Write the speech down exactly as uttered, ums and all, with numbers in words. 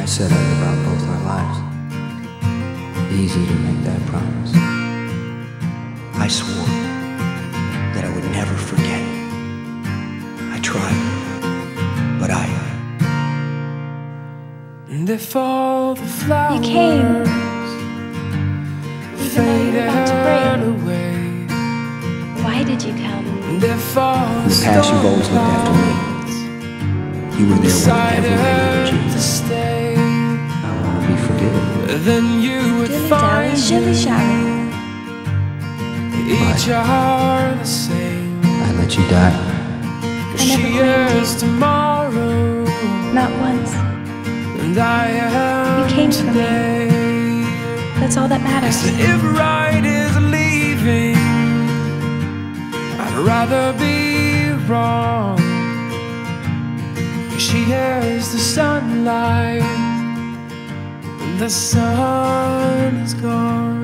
I said I'd live out both our lives. Easy to make that promise. I swore that I would never forget. I tried, but I... And if all the flowers You came, even though you were about to break. away, Why did you come? and if all In the past, you've always looked after me. You were there whenever I needed you. to stay, I want to be forgiven. then you would Dilly find dally, shilly shally. each are the same. I let you die. Cause I never she claimed is you. tomorrow, Not once. and I am You came for me. today. That's all that matters. So if right is leaving, I'd rather be wrong. Cause she is the sunlight, and the sun is gone.